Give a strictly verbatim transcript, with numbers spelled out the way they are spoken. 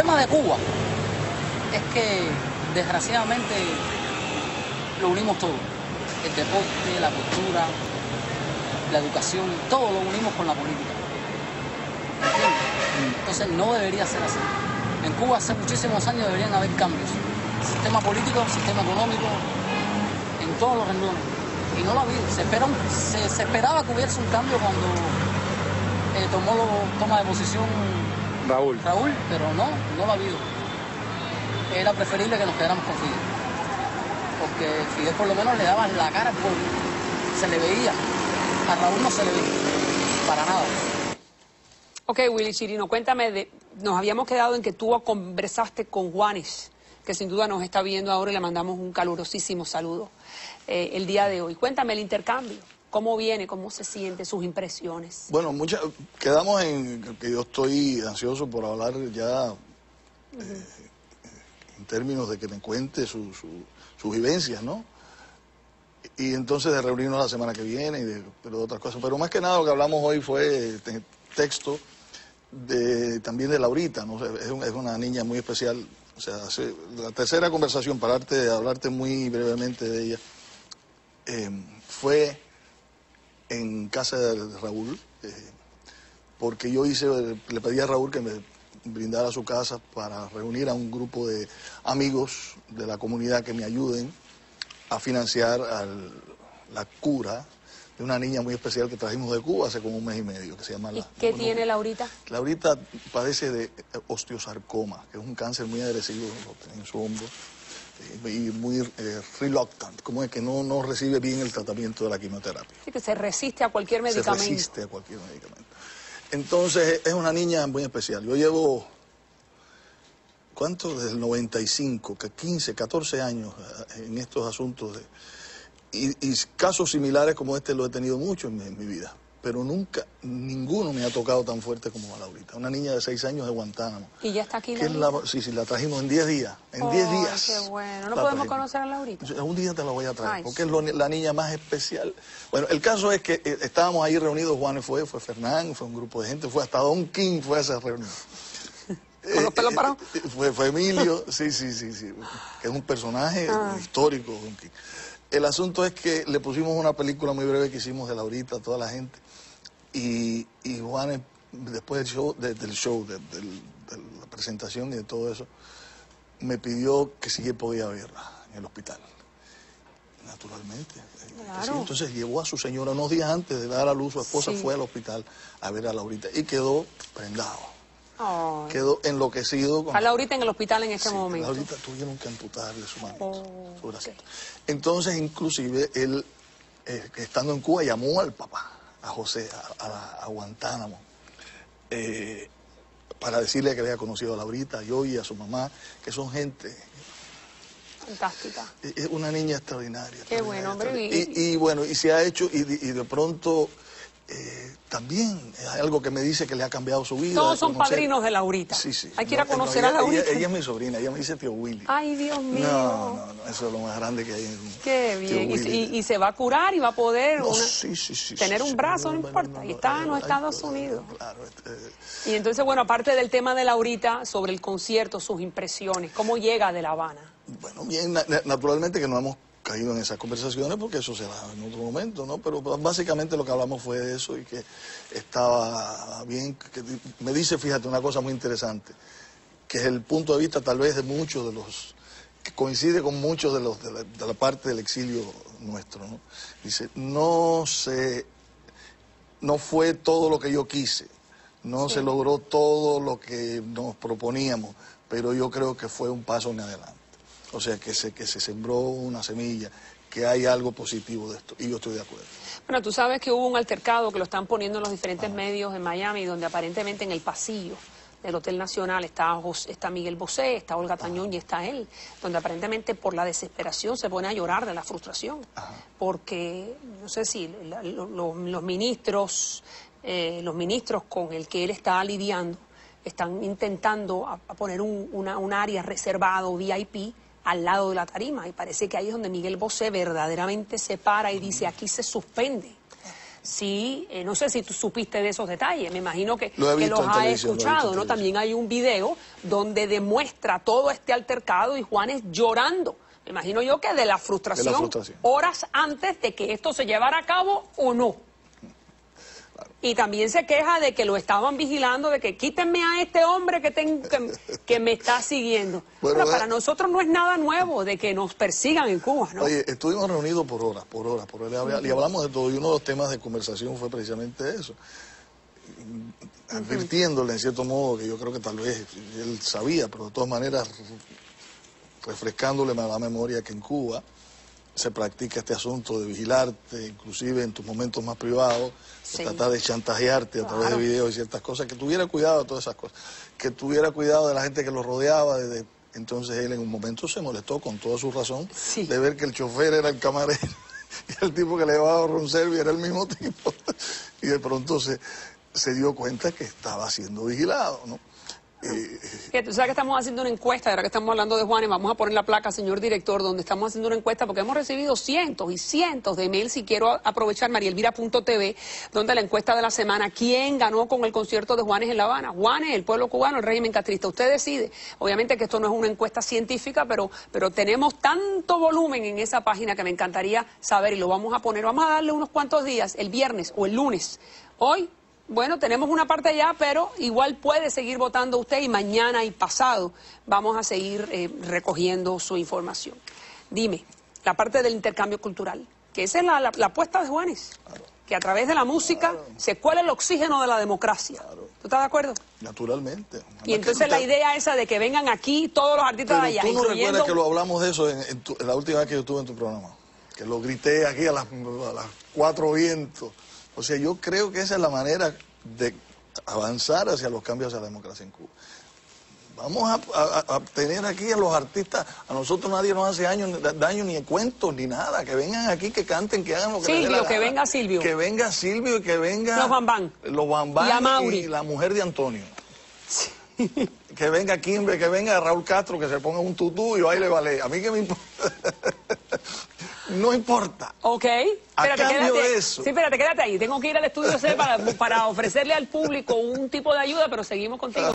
tema de Cuba es que, desgraciadamente, lo unimos todo. El deporte, la cultura, la educación, todo lo unimos con la política. ¿Entiendes? Entonces no debería ser así. En Cuba hace muchísimos años deberían haber cambios. Sistema político, sistema económico, en todos los renglones. Y no lo ha habido. Se, espera un, se, se esperaba que hubiese un cambio cuando eh, tomó lo, toma de posición Raúl. Raúl, pero no, no lo ha habido. Era preferible que nos quedáramos con Fidel. Porque Fidel por lo menos le daba la cara al pueblo. Se le veía. A Raúl no se le veía. Para nada. Ok, Willy Chirino, cuéntame, de, nos habíamos quedado en que tú conversaste con Juanes, que sin duda nos está viendo ahora y le mandamos un calurosísimo saludo eh, el día de hoy. Cuéntame el intercambio, cómo viene, cómo se siente, sus impresiones. Bueno, mucha, quedamos en que yo estoy ansioso por hablar ya uh-huh. eh, en términos de que me cuente su, su, sus vivencias, ¿no? Y entonces de reunirnos la semana que viene y de, pero de otras cosas. Pero más que nada lo que hablamos hoy fue te, texto de, también de Laurita, ¿no? Es, un, es una niña muy especial. O sea, hace, la tercera conversación, para darte, hablarte muy brevemente de ella, eh, fue en casa de Raúl, eh, porque yo hice, le pedí a Raúl que me brindara su casa para reunir a un grupo de amigos de la comunidad que me ayuden a financiar al, la cura de una niña muy especial que trajimos de Cuba hace como un mes y medio, que se llama... ¿Y la, qué bueno, tiene Laurita? Laurita padece de osteosarcoma, que es un cáncer muy agresivo en su hombro, eh, y muy eh, reluctant, como es que no, no recibe bien el tratamiento de la quimioterapia. Sí, que se resiste a cualquier medicamento. Se resiste a cualquier medicamento. Entonces, es una niña muy especial. Yo llevo, ¿cuánto? Desde el noventa y cinco, que quince, catorce años en estos asuntos de... Y, y casos similares como este lo he tenido mucho en mi, en mi vida, pero nunca, ninguno me ha tocado tan fuerte como a Laurita. Una niña de seis años de Guantánamo. ¿Y ya está aquí que la, Sí, sí, la trajimos en diez días. En diez días. Qué bueno. ¿No la podemos trajimos. conocer a Laurita? Un día te la voy a traer, Ay, porque sí. es lo, la niña más especial. Bueno, el caso es que eh, estábamos ahí reunidos, Juanes fue, fue Fernán, fue un grupo de gente, fue hasta Don King, fue a esa reunión. ¿Con los pelos parados? Eh, eh, fue, fue Emilio, sí, sí, sí, sí, que es un personaje ah. histórico, Don King. El asunto es que le pusimos una película muy breve que hicimos de Laurita a toda la gente. Y, y Juanes, después del show, de, del show de, de, de la presentación y de todo eso, me pidió que si él podía verla en el hospital. Naturalmente. Claro. Sí, entonces llevó a su señora unos días antes de dar a luz, su esposa sí. fue al hospital a ver a Laurita y quedó prendado. Oh. Quedó enloquecido. Con... A Laurita en el hospital en este sí, momento. Laurita tuvieron que amputarle su mano. Oh, su okay. Entonces, inclusive, él, eh, estando en Cuba, llamó al papá, a José, a, a, a Guantánamo, eh, para decirle que había conocido a Laurita, a yo y a su mamá, que son gente... Fantástica. Es una niña extraordinaria. Qué extraordinaria, bueno, hombre. Y, y, y bueno, y se ha hecho, y, y de pronto... Eh, también hay algo que me dice que le ha cambiado su vida. Todos son padrinos de Laurita. Sí, sí. Hay que ir no, a conocer no, a Laurita. Ella, ella es mi sobrina, ella me dice tío Willy. Ay, Dios mío. No, no, no, eso es lo más grande que hay en Qué bien. Y, y, y se va a curar y va a poder no, una, sí, sí, sí, tener sí, un brazo, sí, no, no importa. No, no, y está en los ay, Estados ay, Unidos. Claro. Este, y entonces, bueno, aparte del tema de Laurita, sobre el concierto, sus impresiones, ¿cómo llega de La Habana? Bueno, bien, na naturalmente que no hemos caído en esas conversaciones porque eso será en otro momento, ¿no? Pero básicamente lo que hablamos fue de eso y que estaba bien, que me dice, fíjate, una cosa muy interesante, que es el punto de vista tal vez de muchos de los, que coincide con muchos de los de la, de la parte del exilio nuestro, ¿no? Dice, no se, no fue todo lo que yo quise, no sí. se logró todo lo que nos proponíamos, pero yo creo que fue un paso en adelante. O sea, que se, que se sembró una semilla, que hay algo positivo de esto, y yo estoy de acuerdo. Bueno, tú sabes que hubo un altercado que lo están poniendo en los diferentes ah. medios en Miami, donde aparentemente en el pasillo del Hotel Nacional está, José, está Miguel Bosé, está Olga Tañón ah. y está él, donde aparentemente por la desesperación se pone a llorar de la frustración, ah. porque, no sé si la, lo, lo, los ministros, eh, los ministros con el que él está lidiando, están intentando a, a poner un, una, un área reservado, V I P, al lado de la tarima, y parece que ahí es donde Miguel Bosé verdaderamente se para y dice, aquí se suspende, sí, eh, no sé si tú supiste de esos detalles, me imagino que, Lo he que visto los en has televisión, lo he escuchado, visto en ¿no? También hay un video donde demuestra todo este altercado y Juanes llorando. Me imagino yo que de la frustración, De la frustración. horas antes de que esto se llevara a cabo o no. Claro. Y también se queja de que lo estaban vigilando, de que quítenme a este hombre que, ten, que, que me está siguiendo. Bueno, Pero eh, para nosotros no es nada nuevo de que nos persigan en Cuba, ¿no? Oye, estuvimos reunidos por horas, por horas, por horas, y hablamos de todo, y uno de los temas de conversación fue precisamente eso. Advirtiéndole, en cierto modo, que yo creo que tal vez él sabía, pero de todas maneras, refrescándole a la memoria que en Cuba se practica este asunto de vigilarte, inclusive en tus momentos más privados, Sí. de tratar de chantajearte a Claro. través de videos y ciertas cosas, que tuviera cuidado de todas esas cosas, que tuviera cuidado de la gente que lo rodeaba. De, de, entonces él en un momento se molestó con toda su razón Sí. de ver que el chofer era el camarero y el tipo que le llevaba a room service era el mismo tipo. Y de pronto se, se dio cuenta que estaba siendo vigilado, ¿no? Eh, Que tú sabes que estamos haciendo una encuesta, ahora que estamos hablando de Juanes, vamos a poner la placa, señor director, donde estamos haciendo una encuesta porque hemos recibido cientos y cientos de emails, y quiero a- aprovechar marielvira punto t v, donde la encuesta de la semana, ¿quién ganó con el concierto de Juanes en La Habana? Juanes, el pueblo cubano, el régimen castrista. Usted decide. Obviamente que esto no es una encuesta científica, pero, pero tenemos tanto volumen en esa página que me encantaría saber, y lo vamos a poner, vamos a darle unos cuantos días, el viernes o el lunes. Hoy, bueno, tenemos una parte ya, pero igual puede seguir votando usted, y mañana y pasado vamos a seguir eh, recogiendo su información. Dime, la parte del intercambio cultural, que esa es la, la, la apuesta de Juanes, Claro. que a través de la música Claro. se cuela el oxígeno de la democracia. Claro. ¿Tú estás de acuerdo? Naturalmente. Y Además entonces que la te- idea esa de que vengan aquí todos los artistas de Pero allá, tú no incluyendo... recuerdas que lo hablamos de eso en, en tu- en la última vez que yo estuve en tu programa, que lo grité aquí a las, a las cuatro vientos. O sea, yo creo que esa es la manera de avanzar hacia los cambios hacia la democracia en Cuba. Vamos a, a- a tener aquí a los artistas, a nosotros nadie nos hace daño, daño ni cuentos ni nada, que vengan aquí, que canten, que hagan lo que les dé Silvio, la que gana. venga Silvio. Que venga Silvio y que venga... Los Bambán. Los Bambán Y a Mauri. y la mujer de Antonio. Que venga Kimber, que venga Raúl Castro, que se ponga un tutú y baile ballet. A mí que me importa. No importa. Ok. A Espérate, cambio quédate. de eso. Sí, espérate, quédate ahí. Tengo que ir al estudio C para, para ofrecerle al público un tipo de ayuda, pero seguimos contigo.